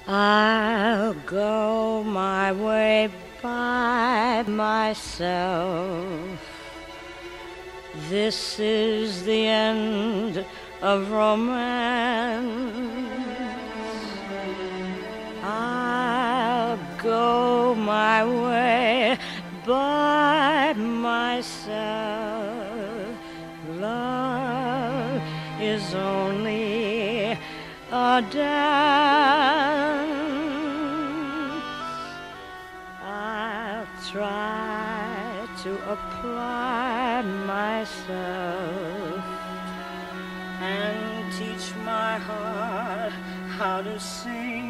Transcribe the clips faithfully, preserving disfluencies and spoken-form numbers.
I'll go my way by myself. This is the end of romance. I'll go my way by myself. Love is only a dance. I'll try to apply myself and teach my heart how to sing.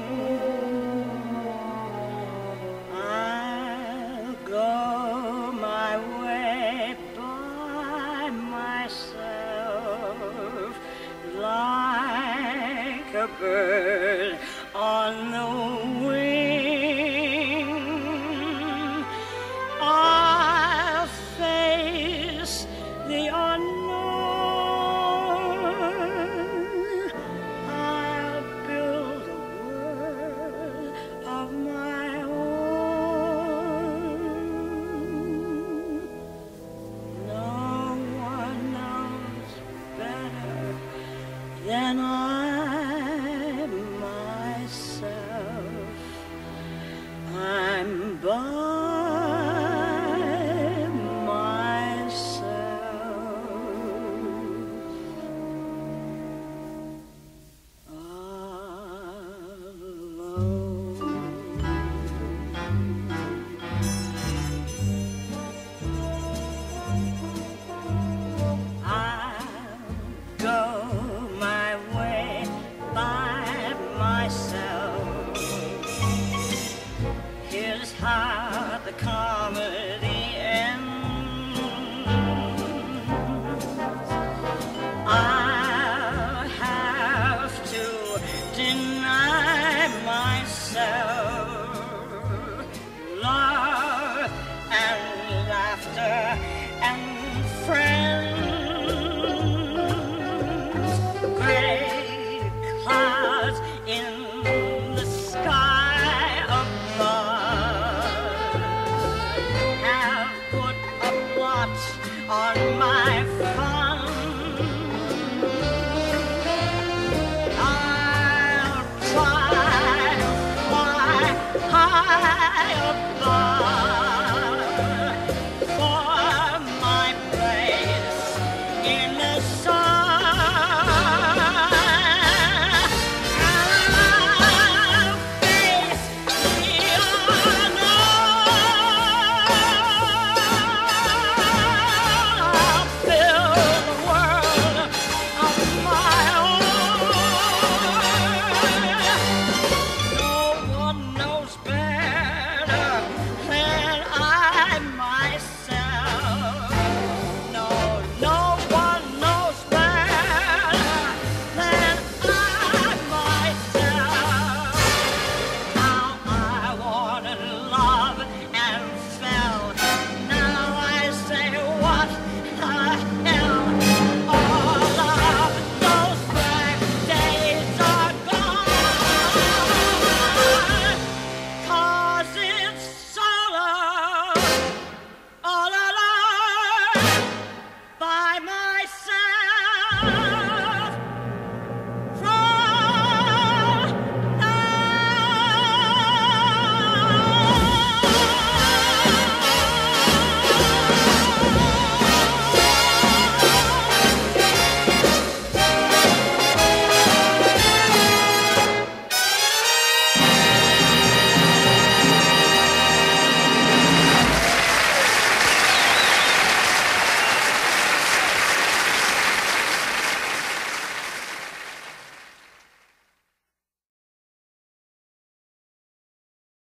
I'll go my way by myself like a bird on the wing. I'll face the unknown. I'll build a world of my own. No one knows better than I myself. I'm by I'll have to deny